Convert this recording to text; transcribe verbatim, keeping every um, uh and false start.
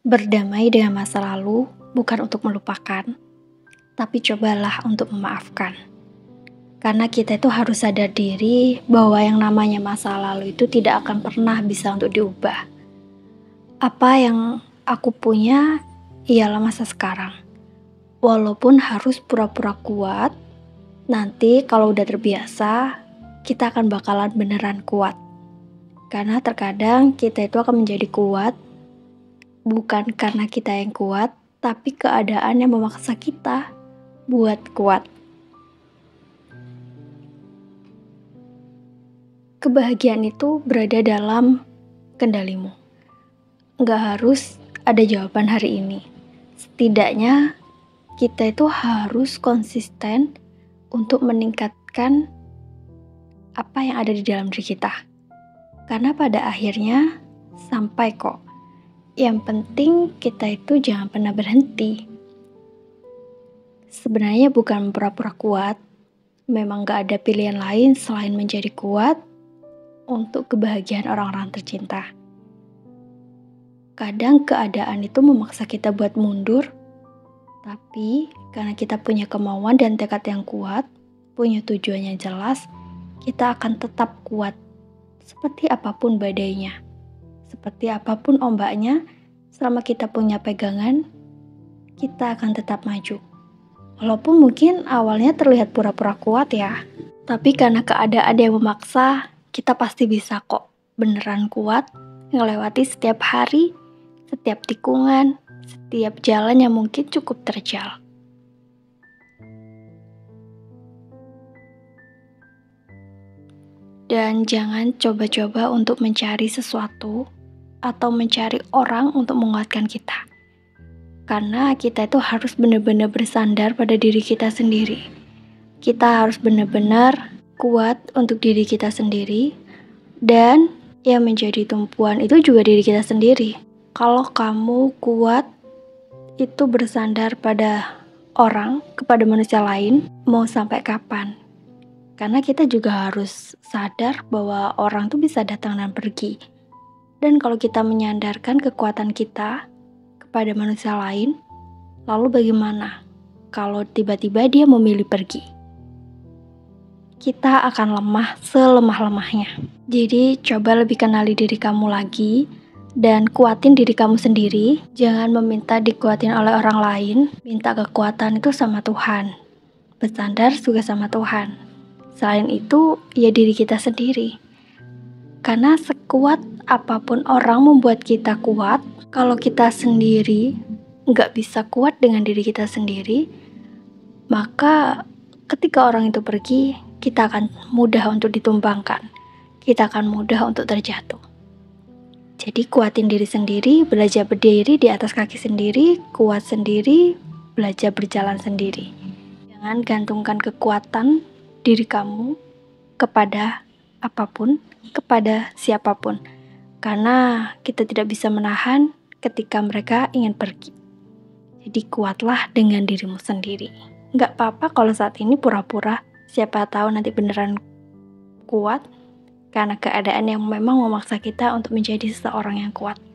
Berdamai dengan masa lalu bukan untuk melupakan, tapi cobalah untuk memaafkan. Karena kita itu harus sadar diri bahwa yang namanya masa lalu itu tidak akan pernah bisa untuk diubah. Apa yang aku punya ialah masa sekarang. Walaupun harus pura-pura kuat, nanti kalau udah terbiasa, kita akan bakalan beneran kuat. Karena terkadang kita itu akan menjadi kuat bukan karena kita yang kuat, tapi keadaan yang memaksa kita buat kuat. Kebahagiaan itu berada dalam kendalimu. Nggak harus ada jawaban hari ini. Setidaknya kita itu harus konsisten untuk meningkatkan apa yang ada di dalam diri kita. Karena pada akhirnya sampai kok. Yang penting kita itu jangan pernah berhenti. Sebenarnya bukan pura-pura kuat, memang gak ada pilihan lain selain menjadi kuat untuk kebahagiaan orang-orang tercinta. Kadang keadaan itu memaksa kita buat mundur, tapi karena kita punya kemauan dan tekad yang kuat, punya tujuan yang jelas, kita akan tetap kuat. Seperti apapun badainya, seperti apapun ombaknya, selama kita punya pegangan, kita akan tetap maju. Walaupun mungkin awalnya terlihat pura-pura kuat ya, tapi karena keadaan yang memaksa, kita pasti bisa kok beneran kuat ngelewati setiap hari, setiap tikungan, setiap jalan yang mungkin cukup terjal. Dan jangan coba-coba untuk mencari sesuatu atau mencari orang untuk menguatkan kita. Karena kita itu harus benar-benar bersandar pada diri kita sendiri. Kita harus benar-benar kuat untuk diri kita sendiri, dan yang menjadi tumpuan itu juga diri kita sendiri. Kalau kamu kuat itu bersandar pada orang, kepada manusia lain, mau sampai kapan? Karena kita juga harus sadar bahwa orang tuh bisa datang dan pergi. Dan kalau kita menyandarkan kekuatan kita kepada manusia lain, lalu bagaimana kalau tiba-tiba dia memilih pergi? Kita akan lemah selemah-lemahnya. Jadi coba lebih kenali diri kamu lagi dan kuatin diri kamu sendiri. Jangan meminta dikuatin oleh orang lain. Minta kekuatan itu sama Tuhan. Bersandar juga sama Tuhan. Selain itu, ya diri kita sendiri. Karena sekuat apapun orang membuat kita kuat, kalau kita sendiri nggak bisa kuat dengan diri kita sendiri, maka ketika orang itu pergi, kita akan mudah untuk ditumbangkan. Kita akan mudah untuk terjatuh. Jadi kuatin diri sendiri, belajar berdiri di atas kaki sendiri, kuat sendiri, belajar berjalan sendiri. Jangan gantungkan kekuatan diri kamu kepada apapun, kepada siapapun. Karena kita tidak bisa menahan ketika mereka ingin pergi. Jadi kuatlah dengan dirimu sendiri. Nggak apa-apa kalau saat ini pura-pura. Siapa tahu nanti beneran kuat karena keadaan yang memang memaksa kita untuk menjadi seseorang yang kuat.